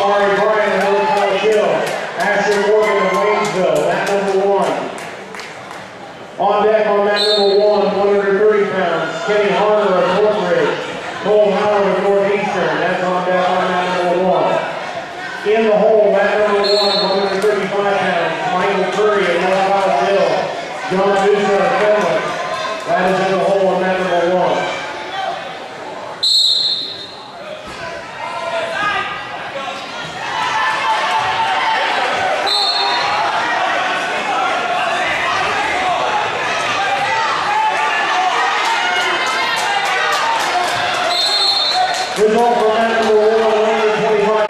Amari Bryant of North College Hill. Ashley Morgan of Waynesville, mat number 1. On deck on mat number 1, 130 pounds, Kenny Harder of Northridge. Cole Howard of Northeastern, that's on deck on mat number 1. In the hole, mat number 1, 135 pounds, Michael Curry of North College Hill. John Dusa of Finland, that is in the hole on mat number 1. Result for mat number 1, 125.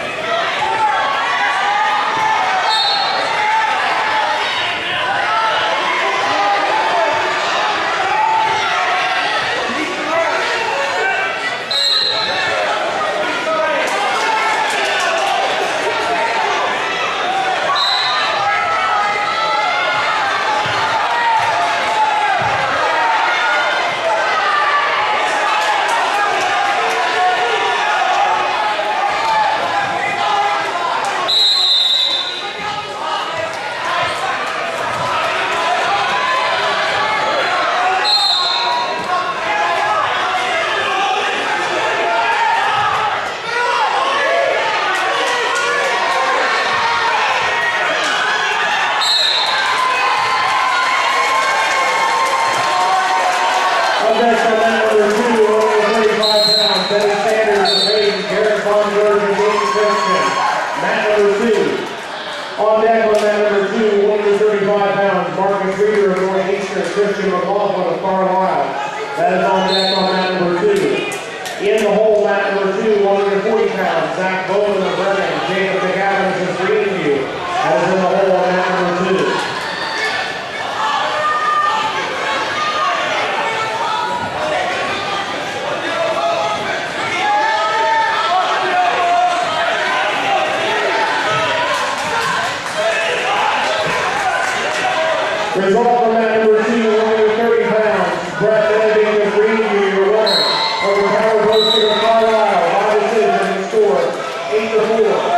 On deck on mat number 2, 135 pounds, Marcus Reeder of Northeastern, Christian McLaughlin of Carlisle. That is on deck on mat number 2. In the hole, mat number 2, 140 pounds, Zach Bowman of Brennan, Jacob McAdams of Greenview. That is in the hole on mat number 2. Result from mat number 2, 130 pounds, Brett Benedict of Greenview, your winner. Over Howard Posting of Carlisle, by decision, and score 8-4.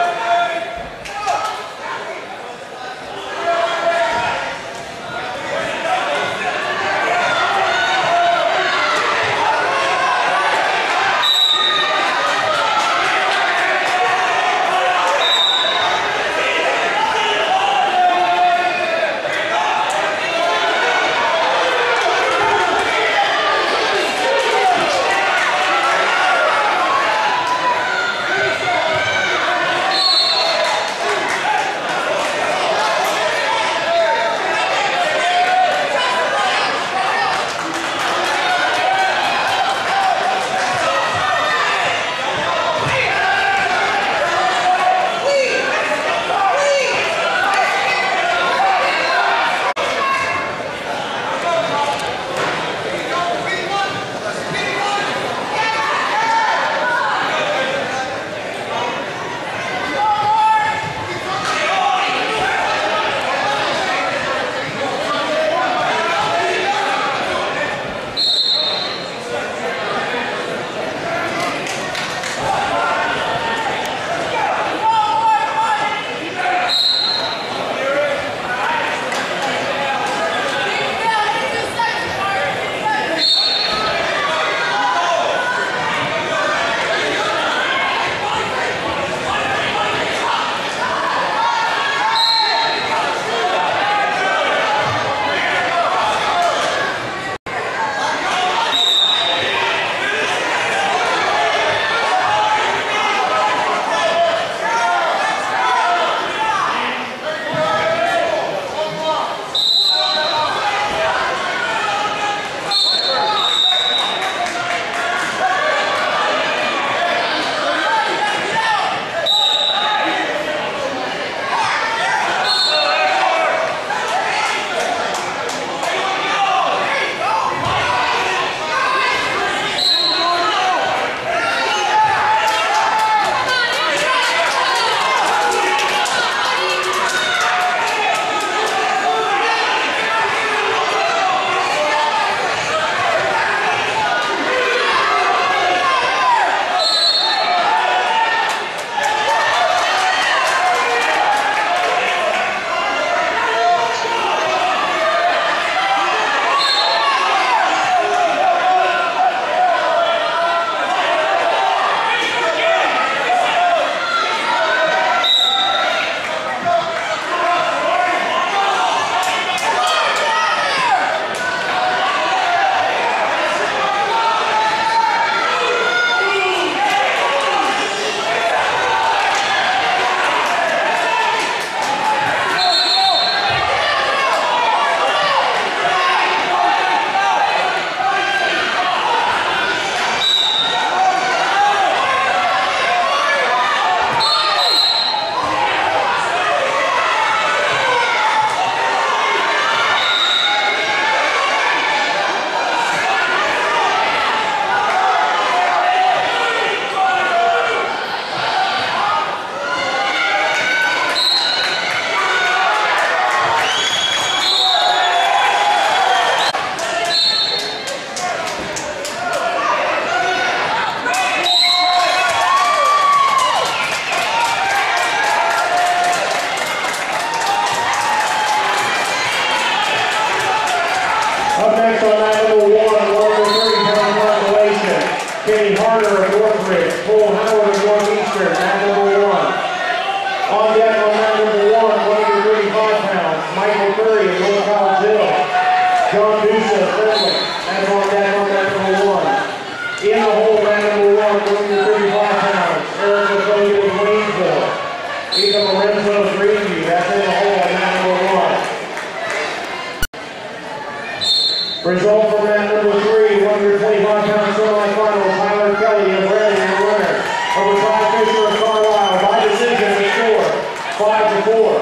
for mat number 3, 125-pound semifinal, Tyler Kelly of Reading, the winner. Over Ty Fisher of Carlisle by decision, the score 5-4.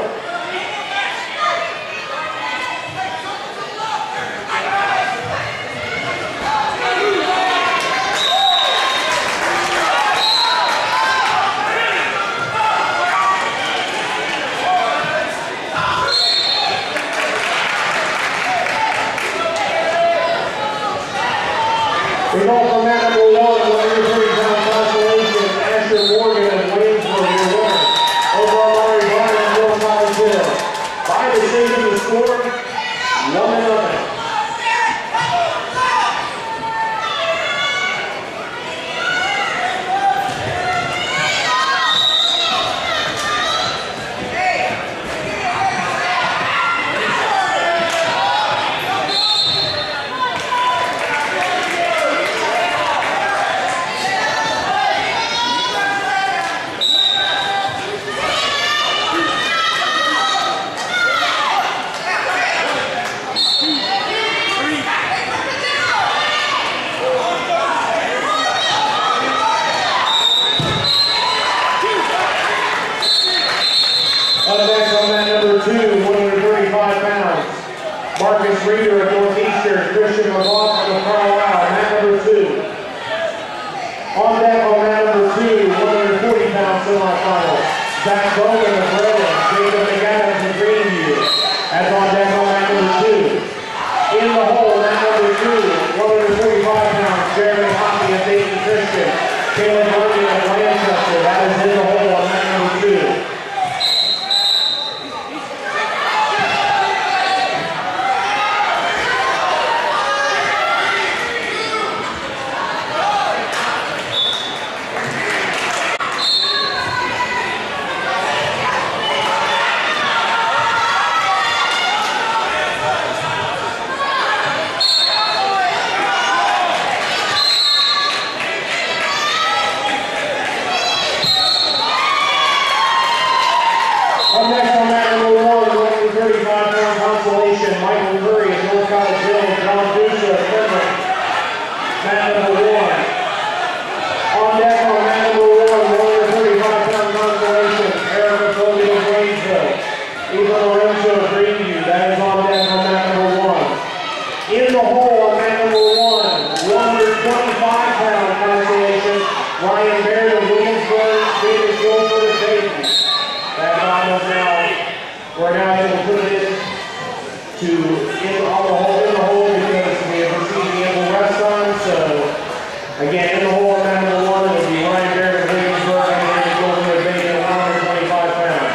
Result from mat number 1, 130-pound consolation, Asher Morgan of Waynesburg, your winner. Over Amari Bryan of Middle College Hill. By decision, the score 1-0. Marcus Reeder of Northeastern, Christian McLaughlin of Carlisle, mat number 2. On deck on mat number 2, 140-pound semifinal, Zach Bowman of Reading, Jacob McAdams of Greenview. That's on deck on mat number 2. In the hole, mat number 2, 145-pound, Jeremy Hockey of Dayton Christian, Caleb Murray of Lancaster. That is in the hole on mat number 2. Michael Curry of North College Hill, John Dusa of Frederick, mat number 1. On deck on mat number 1, 135-pound consolation, Erica Fogan of Waynesville, Eva Lorenzo of Greenview. That is on deck on mat number 1. In the hole on mat number 1, 125-pound consolation, Ryan Baird of Williamsburg, David Guilford of Dayton. That bottom now, we're now able to put it in the hole because we have received the ample rest time. So again, in the hole at mat number 1 will be Ryan Baird of Williamsburg and David Guilford of Dayton, 125 pounds.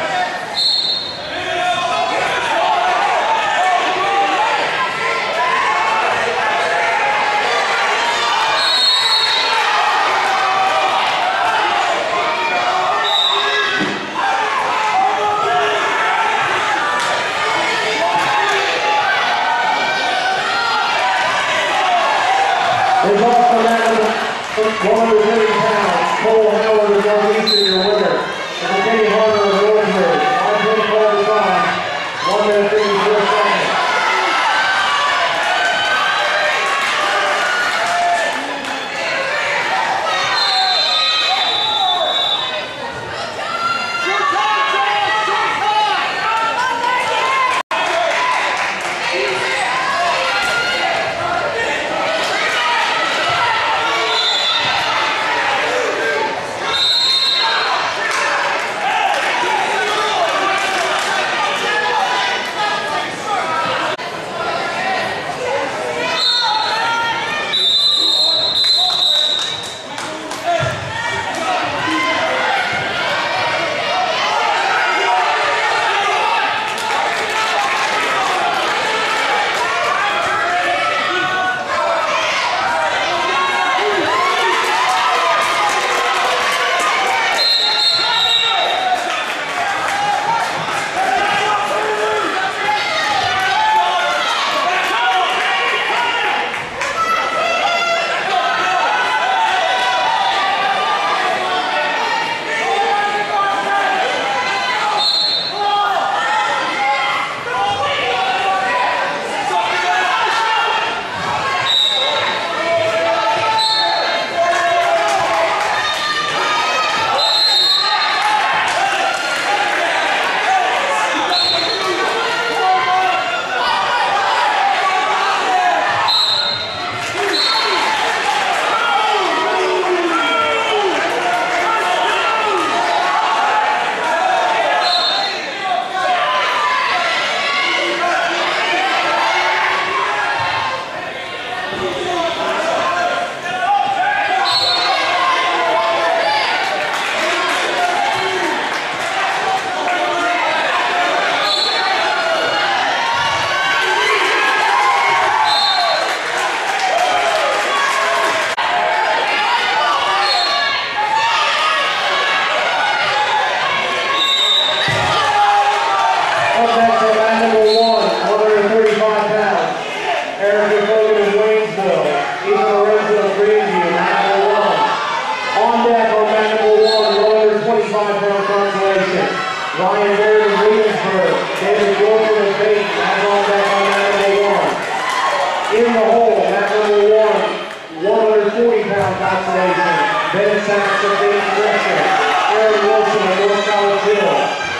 Result from that 130 pounds, Cole Howard of Northeastern, your winner. And Kenny Harder of Northwood, 5:24 time, 1 minute 54 seconds.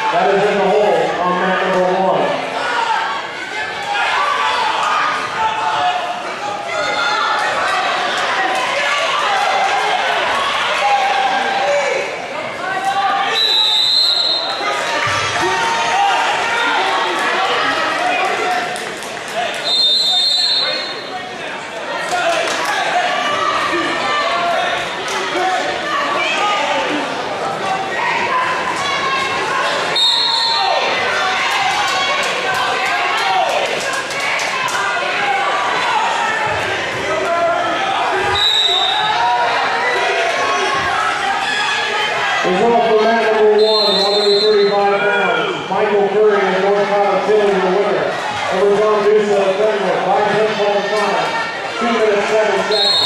That is in the hole on mat number 1. Result for mat number 1, 135 pounds. Michael Curry of North Colorado is the winner. Over John Dusa of Fenwick, 5 hits all the time. 2 minutes, 7 seconds.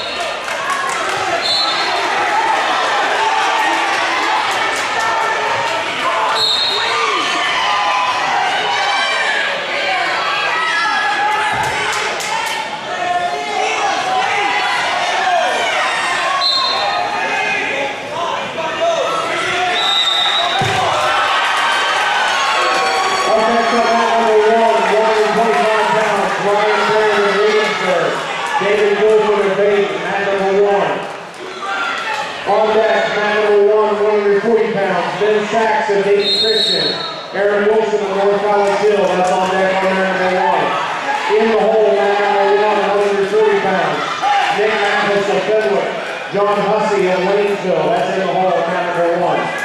David Wilford of Baton, mat number 1. On deck, mat number 1, 140 pounds. Ben Sachs of Dayton Christian. Aaron Wilson of North College Hill, that's on deck on mat number 1. In the hole, mat number 1, 140 pounds. Nick Mathis of Fenwick. John Hussey of Waynesville, that's in the hole, mat number 1.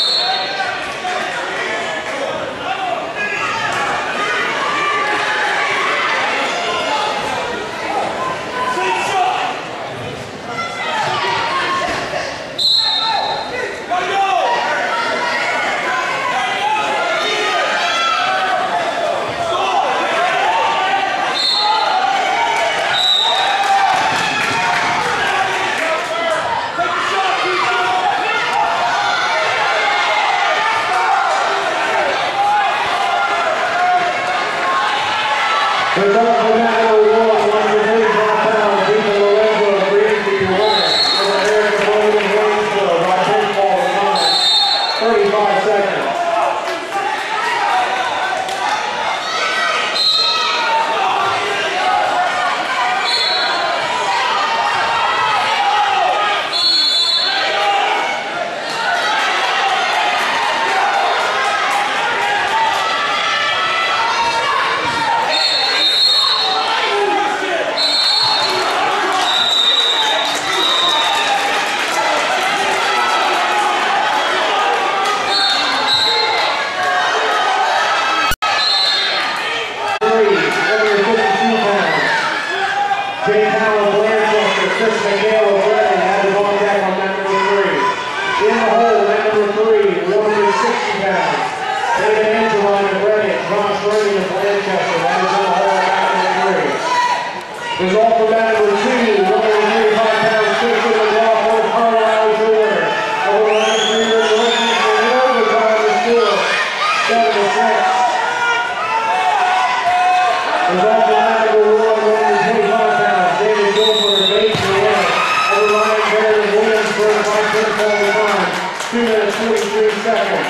Result for mat number 1, 135 pounds. Ethan Lorenzo of Greenview, your winner. Over Eric Boyd of Waynesville by pinfall time. 35 seconds. Jay Powell of Lancaster, Chris McHale of Reading, that is on deck on mat number 3. In the hole, mat number 3, 160 pounds. David Angeline of Reading, Josh Reading of Lancaster, that is in the hole on mat number 3. Result for mat number 2, 135 pounds, Christian McLaughlin of Carlisle is your winner. Over the line, 3 years rookie for the overtime is score, 7-6. Result for mat number 1, 125 pounds. David Gilford of Baton, your winner. Over Ryan Baird of Williamsburg by pinfall time. 2 minutes, 43 seconds.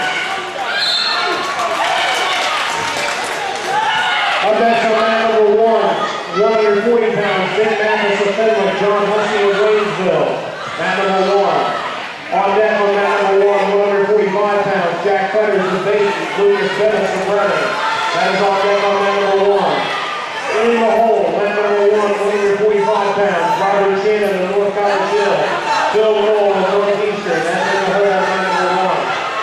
Up next on mat number 1, 140 pounds. Ben Mathis of Fenwick, John Hussey of Waynesville. Mat number 1. On deck on mat number 1, 145 pounds. Jack Fetters of Baton, Lucas Bennett of Reading. That is on deck on mat number 1. In the hole, mat number 1, 145 pounds. Robert Shannon of North College Hill. Phil Knoll of Northeastern. That's in the hole, mat number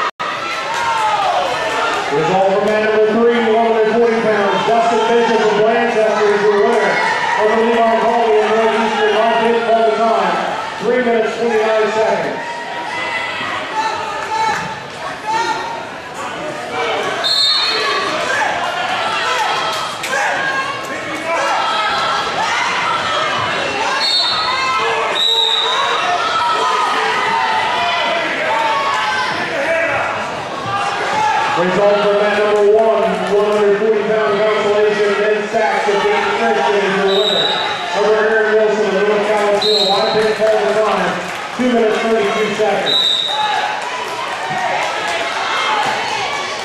1. Result for mat number 3, 140 pounds. Dustin Bishop of Lancaster is your winner. Over Levi Colby of Northeastern, on pinfall the time. 3 minutes, 29 seconds. Result for mat number 1, 140-pound consolation, Ben Sachs of Dayton Christian is your winner. Over Aaron Wilson of North College Hill, wide pinfall the time, 2 minutes, 32 seconds.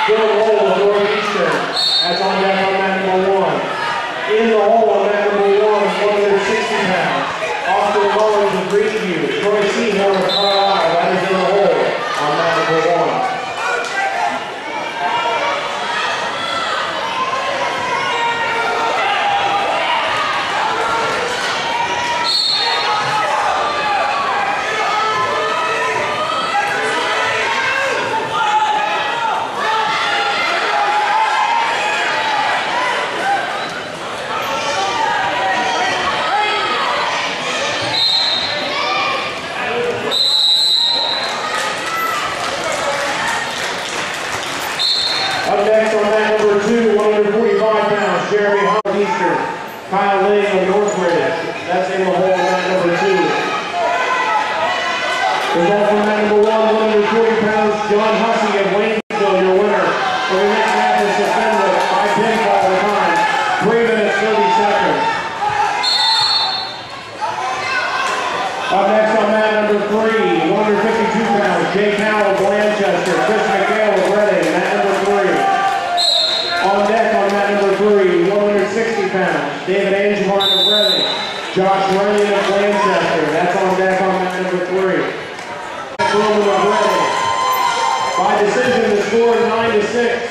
Bill Lowell of Northeastern. That's on deck on mat number 1. In the hole on mat number 1, 160 pounds. Austin Mullins of Greenview. Troy Seymour of Carlisle. That is in the hole on mat number 1. Up next on mat number 2, 145 pounds, Jeremy Northeastern. Kyle Ling of Northridge. That's in the hole on mat number 2. Result from mat number 1, 140 pounds, John Hussey of Waynesville, your winner. For the next half is suspended by pinfall the time. 3 minutes, 30 seconds. Up next on mat number 3, 152 pounds, Jay Cowell of Blanchester. Chris McHale of Reading, mat number 3. On deck on mat number 3, 160 pounds, David Angemart of Reading. Josh Runyon of Blanchester. That's on deck on mat number 3. Roman of Reading. By decision, the score is 9-6.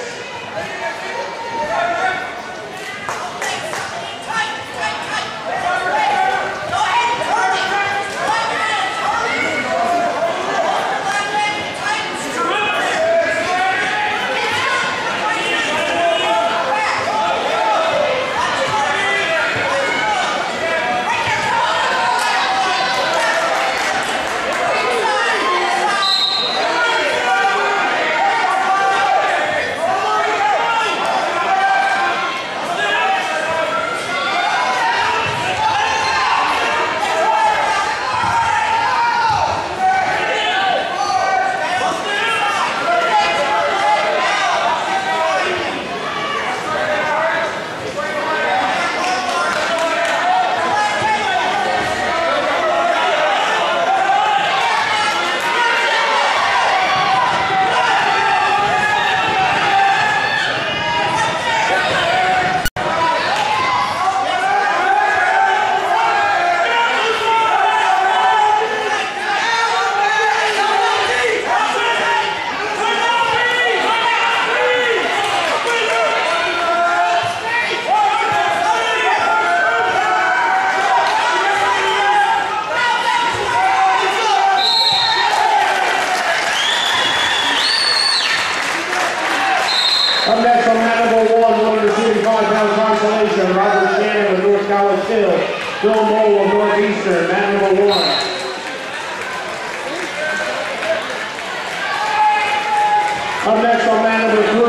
Up next on mat number 1, 145 pound consolation, Robert Shannon of North College Hill, Phil Mole of Northeastern, mat number 1. Up next on mat number 3,